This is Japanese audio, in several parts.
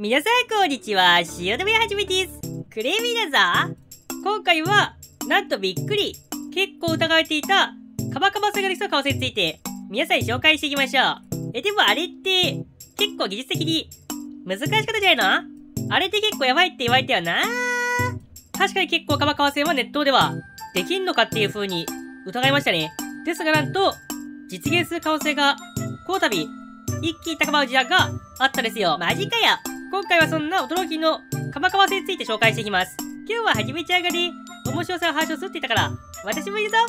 皆さんこんにちは、塩でもはじめです。クレーミーだぞ。今回は、なんとびっくり、結構疑われていた、カバカバサガリスの可能性について、皆さんに紹介していきましょう。でもあれって、結構技術的に、難しかったじゃないの？あれって結構やばいって言われたよな。確かに結構カバカバ戦はネットでは、できんのかっていう風に疑いましたね。ですがなんと、実現する可能性が、この度、一気に高まる事案があったですよ。マジかよ。今回はそんな驚きのカバカバ戦について紹介していきます。今日ははじめちゃんがね、面白さを話をするって言ったから、私もいるぞ。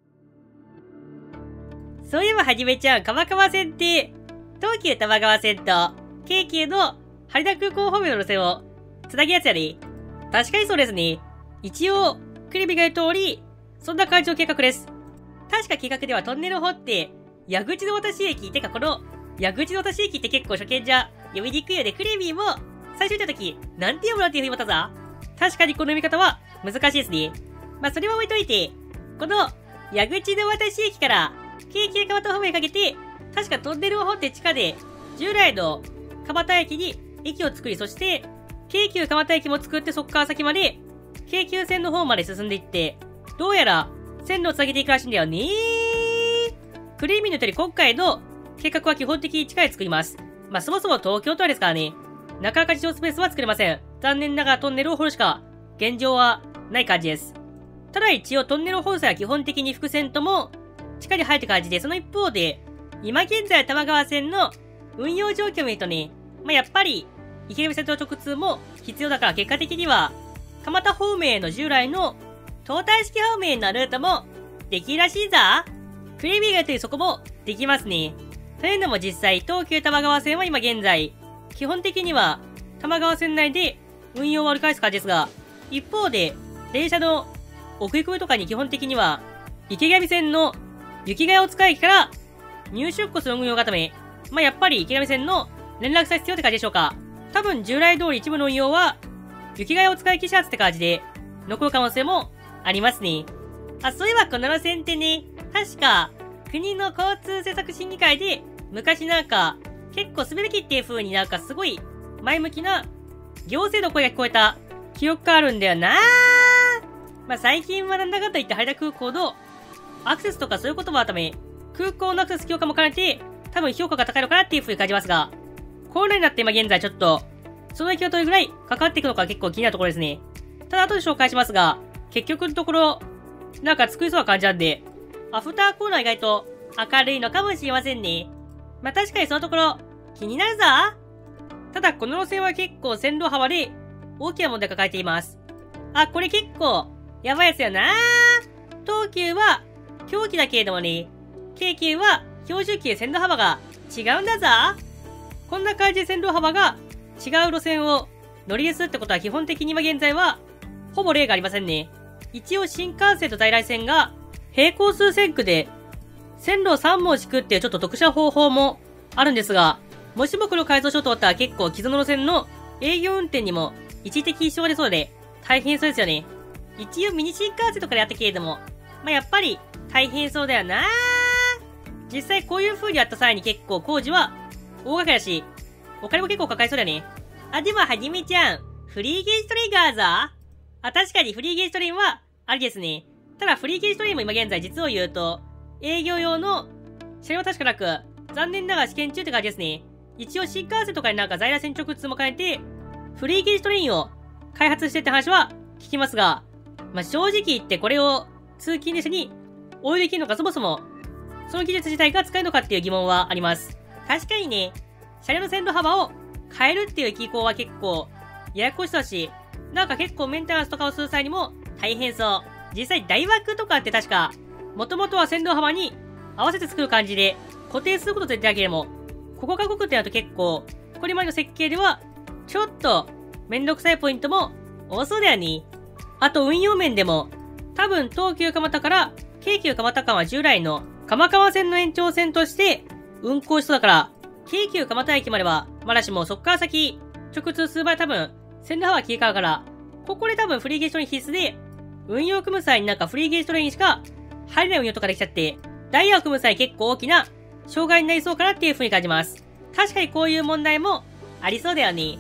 そういえばはじめちゃん、カバカバ線って、東急多摩川線と、京急の羽田空港方面の路線を、つなぎやつやね。確かにそうですね。一応、クリビが言う通り、そんな感じの計画です。確か計画ではトンネルを掘って、矢口の渡し駅、てかこの、矢口の渡し駅って結構初見じゃ読みにくいよね。クレビーも最初見たとき、なんて読むのっていう風に思ったぞ。確かにこの読み方は難しいですね。まあそれは置いといて、この矢口の渡し駅から京急蒲田方面にかけて、確かトンネルを掘って地下で従来の蒲田駅に駅を作り、そして京急蒲田駅も作ってそっから先まで京急線の方まで進んでいって、どうやら線路をつなげていくらしいんだよね。クレイミーの言ったり今回の計画は基本的に地下で作ります。まあそもそも東京都はですからね。なかなか地上スペースは作れません。残念ながらトンネルを掘るしか現状はない感じです。ただ一応トンネルを掘る際は基本的に複線とも地下に入って感じで、その一方で今現在多摩川線の運用状況を見るとね、まあやっぱり池上線と直通も必要だから結果的には蒲田方面への従来の東海式方面へのルートもできるらしいぞ。クレイビーが言ってるそこもできますね。というのも実際、東急多摩川線は今現在、基本的には多摩川線内で運用を折り返す感じですが、一方で、電車の奥行きとかに基本的には、池上線の雪ヶ谷大塚駅から入出庫する運用がため、まあやっぱり池上線の連絡先必要って感じでしょうか。多分従来通り一部の運用は、雪ヶ谷大塚駅始発って感じで、残る可能性もありますね。あ、そういえばこの路線ってね、確か、国の交通政策審議会で、昔なんか、結構すべきっていう風になんかすごい前向きな行政の声が聞こえた記憶があるんだよな。まあ最近はなんだかんだ言って羽田空港のアクセスとかそういうこともあるため、空港のアクセス強化も兼ねて多分評価が高いのかなっていう風に感じますが、コロナになって今現在ちょっと、その影響どれぐらい関わっていくのか結構気になるところですね。ただ後で紹介しますが、結局のところ、なんか作りそうな感じなんで、アフターコーナー意外と明るいのかもしれませんね。まあ確かにそのところ、気になるぞ。ただこの路線は結構線路幅で大きな問題を抱えています。あ、これ結構、やばいやつよな。東急は、狂気だけれどもね、京急は標準機で線路幅が違うんだぞ。こんな感じで線路幅が違う路線を乗り入れするってことは基本的に今現在は、ほぼ例がありませんね。一応新幹線と在来線が並行する線区で、線路を3本敷くっていうちょっと特殊な方法もあるんですが、もしもこれを改造しようと思ったら結構既存の路線の営業運転にも一時的支障が出そうで大変そうですよね。一応ミニ新幹線とかでやったけれども、まあやっぱり大変そうだよな。実際こういう風にやった際に結構工事は大掛かりだし、お金も結構かかりそうだよね。あ、でもはじめちゃん、フリーゲージトレインがあるぞ。あ、確かにフリーゲージトレインはありですね。ただフリーゲージトレインも今現在実を言うと、営業用の車両は確かなく、残念ながら試験中って感じですね。一応新幹線とかになんか在来線直通も兼ねて、フリーゲージトレインを開発してって話は聞きますが、まあ、正直言ってこれを通勤列車に応用できるのかそもそも、その技術自体が使えるのかっていう疑問はあります。確かにね、車両の線路幅を変えるっていう機構は結構ややこしそうだし、なんか結構メンテナンスとかをする際にも大変そう。実際大枠とかって確か、もともとは線路幅に合わせて作る感じで固定することと言ってたけれども、ここが動くってなると結構、これまでの設計では、ちょっとめんどくさいポイントも多そうだよね。あと運用面でも、多分東急蒲田から京急蒲田間は従来の蒲川線の延長線として運行しそうだから、京急蒲田駅まではまだしもそっから先、直通数倍多分線路幅切り替わるから、ここで多分フリーゲージトレイン必須で、運用組む際になんかフリーゲージトレインしか入れない運用とかできちゃって、ダイヤを組む際結構大きな障害になりそうかなっていう風に感じます。確かにこういう問題もありそうだよね。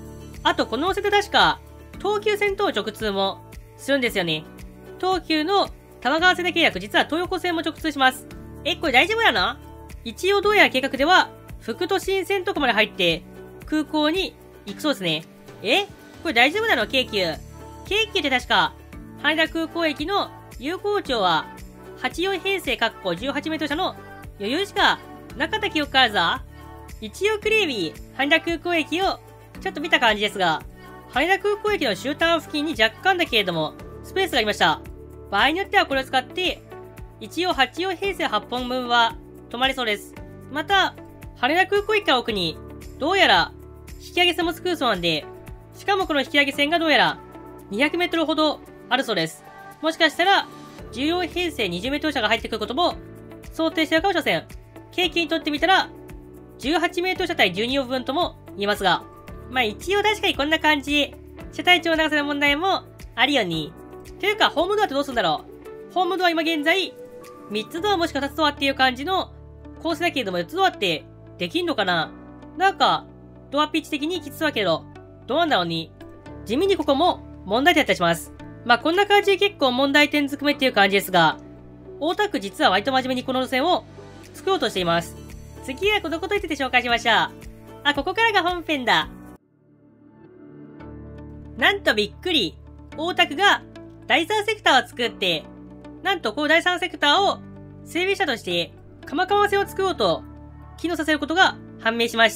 あとこの路線で確か、東急線と直通もするんですよね。東急の玉川線で契約、実は東横線も直通します。これ大丈夫なの？一応どうやら計画では、副都心線とかまで入って、空港に行くそうですね。これ大丈夫なの？京急。京急って確か、羽田空港駅の有効長は、84編成18メートル車の余裕しかなかった記憶があるぞ。一応クレービー、羽田空港駅をちょっと見た感じですが、羽田空港駅の終端付近に若干だけれども、スペースがありました。場合によってはこれを使って、一応84編成8本分は止まりそうです。また、羽田空港駅から奥に、どうやら引き上げ線も作るそうなんで、しかもこの引き上げ線がどうやら200メートルほどあるそうです。もしかしたら、14編成20メートル車が入ってくることも想定しているかもしれません。京急にとってみたら、18メートル車体12往復分とも言えますが、まあ一応確かにこんな感じ、車体長長さの問題もあるように。というか、ホームドアってどうするんだろう。ホームドア今現在、3つドアもしくは2つドアっていう感じの構成だけれども、4つドアってできんのかな？なんか、ドアピッチ的にきつそうだけど、どうなんだろうに。地味にここも問題点だったりします。まあこんな感じで結構問題点ずくめっていう感じですが、大田区実は割と真面目にこの路線を作ろうとしています。次はこのことについて紹介しましょう。ここからが本編だ。なんとびっくり。大田区が第3セクターを作って、なんとこの第3セクターを整備車として、鎌川線を作ろうと、機能させることが判明しました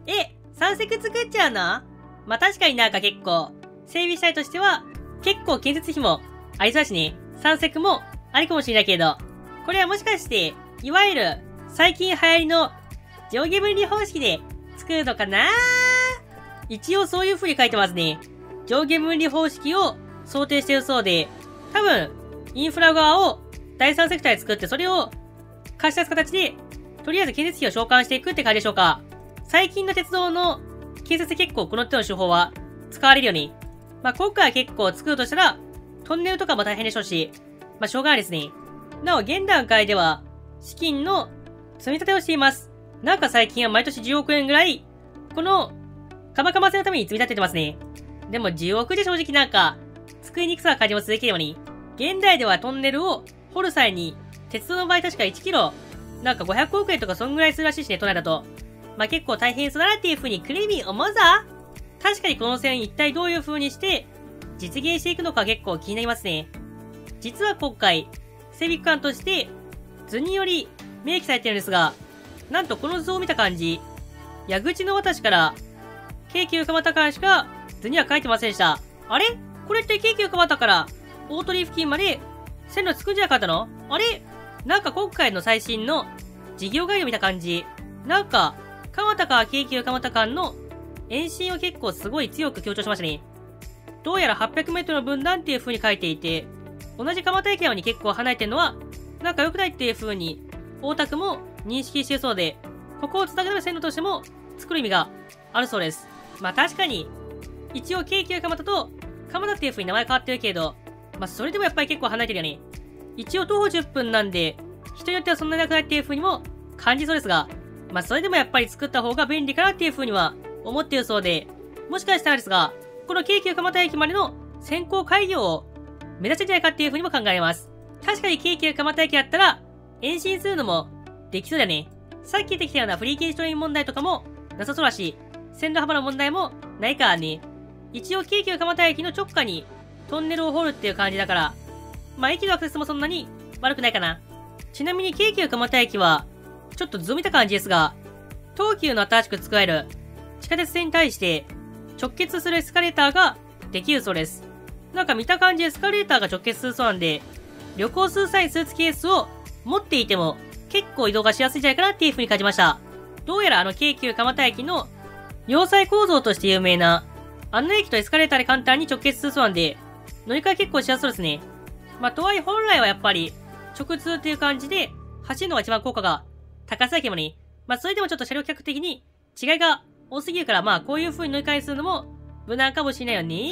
。3セク作っちゃうの？まあ、確かになんか結構、整備車としては、結構建設費もありそうだしね。3セクもありかもしれないけど、これはもしかして、いわゆる、最近流行りの上下分離方式で作るのかな？一応そういう風に書いてますね。上下分離方式を想定しているそうで、多分、インフラ側を第3セクターで作って、それを貸し出す形で、とりあえず建設費を償還していくって感じでしょうか。最近の鉄道の建設で結構この手の手法は使われるよね。まあ、今回は結構作るとしたら、トンネルとかも大変でしょうし、まあ、しょうがないですね。なお、現段階では、資金の積み立てをしています。なんか最近は毎年10億円ぐらい、この、鎌川線のために積み立ててますね。でも10億じゃ正直なんか、作りにくさは感じもするけどに、現代ではトンネルを掘る際に、鉄道の場合確か1キロ、なんか500億円とかそんぐらいするらしいしね、都内だと。まあ、結構大変そうだなっていう風にクレイミー思うぞ。確かにこの線一体どういう風にして実現していくのか結構気になりますね。実は今回、整備区間として図により明記されてるんですが、なんとこの図を見た感じ、矢口の渡しから京急蒲田間しか図には書いてませんでした。あれ？これって京急蒲田から大鳥居付近まで線路作んじゃなかったの？あれ？なんか今回の最新の事業概要見た感じ、なんか蒲田から京急蒲田間の延伸を結構すごい強く強調しましたね。どうやら800メートルの分断っていう風に書いていて、同じ蒲田駅なのに結構離れてるのは、なんか良くないっていう風に、大田区も認識しているそうで、ここを繋げる線路としても作る意味があるそうです。まあ確かに、一応京急蒲田と蒲田っていう風に名前変わってるけど、まあそれでもやっぱり結構離れてるよね。一応徒歩10分なんで、人によってはそんなになくないっていう風にも感じそうですが、まあそれでもやっぱり作った方が便利かなっていう風には思っているそうで、もしかしたらですが、この京急蒲田駅までの先行開業を目指せんじゃないかっていう風にも考えられます。確かに京急蒲田駅だったら、延伸するのもできそうだね。さっき出てきたようなフリーケージトレイン問題とかもなさそうだし、線路幅の問題もないからね。一応京急蒲田駅の直下にトンネルを掘るっていう感じだから、まあ駅のアクセスもそんなに悪くないかな。ちなみに京急蒲田駅は、ちょっと図を見た感じですが、東急の新しく作られる地下鉄線に対して直結するエスカレーターができるそうです。なんか見た感じエスカレーターが直結するそうなんで、旅行する際にスーツケースを持っていても結構移動がしやすいんじゃないかなっていう風に感じました。どうやら京急蒲田駅の要塞構造として有名なあの駅とエスカレーターで簡単に直結するそうなんで、乗り換え結構しやすそうですね。まあとはいえ本来はやっぱり直通っていう感じで走るのが一番効果が高そうだけどね。まあそれでもちょっと車両客的に違いが多すぎるから、まあこういう風に乗り換えするのも無難かもしれないよね。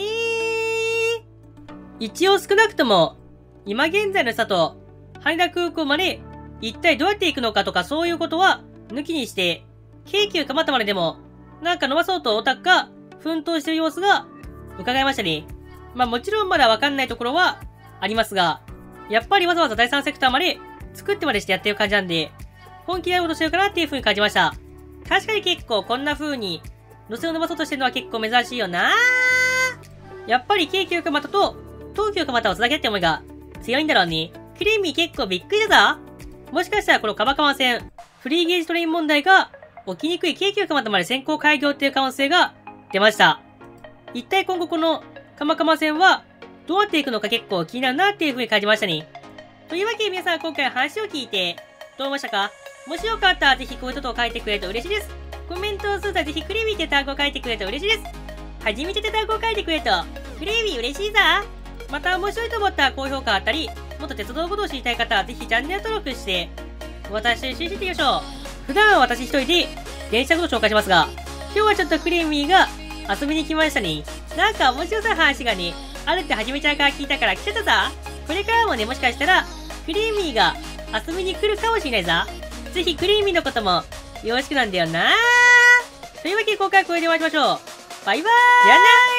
一応少なくとも今現在の佐藤、羽田空港まで一体どうやって行くのかとかそういうことは抜きにして、京急蒲田まででもなんか伸ばそうとオタクが奮闘している様子が伺いましたね。まあもちろんまだわかんないところはありますが、やっぱりわざわざ第3セクターまで作ってまでしてやってる感じなんで、本気でやろうとしてるかなっていう風に感じました。確かに結構こんな風に路線を伸ばそうとしてるのは結構珍しいよな。やっぱり京急蒲田と東急蒲田をつなげって思いが強いんだろうね。クリーミー結構びっくりだぞ。もしかしたらこの蒲川線、フリーゲージトレイン問題が起きにくい京急蒲田まで先行開業っていう可能性が出ました。一体今後この蒲川線はどうなっていくのか結構気になるなっていう風に感じましたね。というわけで皆さん今回話を聞いてどう思いましたか？もしよかったらぜひコメントと書いてくれると嬉しいです。コメントをするとぜひクリーミーって単語を書いてくれると嬉しいです。初めてって単語を書いてくれるとクリーミー嬉しいさ。また面白いと思ったら高評価あったり、もっと鉄道のことを知りたい方はぜひチャンネル登録して、私と一緒に知っていきましょう。普段は私一人で電車のことを紹介しますが、今日はちょっとクリーミーが遊びに来ましたね。なんか面白そうな話がね、あるってはじめちゃんから聞いたから来ちゃったさ。これからもね、もしかしたら、クリーミーが遊びに来るかもしれないさ。ぜひクリーミーのこともよろしくなんだよな。というわけで今回はこれで終わりましょう。バイバーイ。じゃあねー。